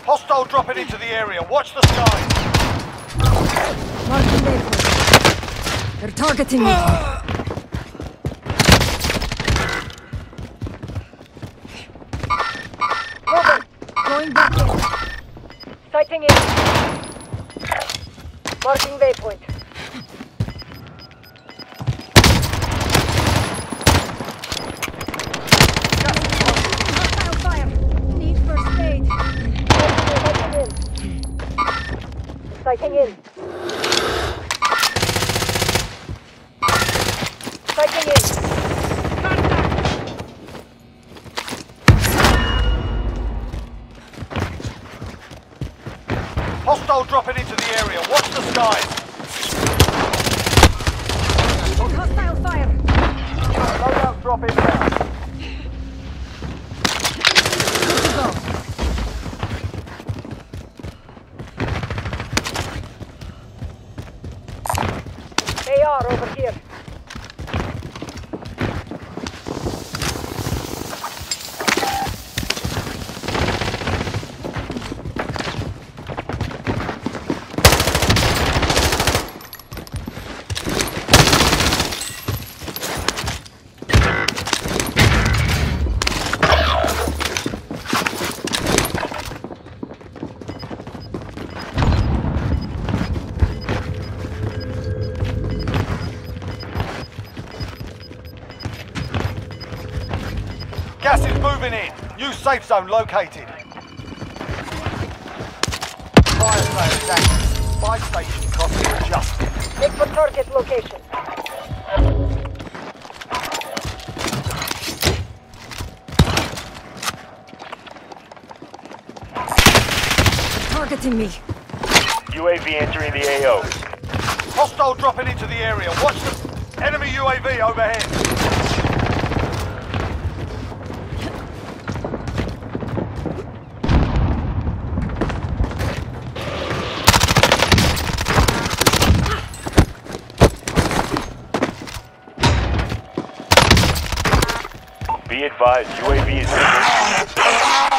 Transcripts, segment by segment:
Hostile dropping into the area. Watch the skies. Marking waypoint. They're targeting me. Moving. Going back in. Sighting in. Marking waypoint. Hostile fire. Need first aid. Sighting in. Sighting in. Hostile dropping into the area. Watch the skies. Hostile fire. Loadout dropping down. Good to go. AR over here. Gas is moving in. New safe zone located. Fire sales active. Buy station costs adjusted. Check for target location. Targeting me. UAV entering the AO. Hostile dropping into the area. Watch the enemy UAV overhead. Be advised, UAV is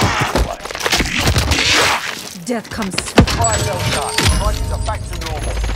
Death comes swift. Fire sales done. Prices are back to normal.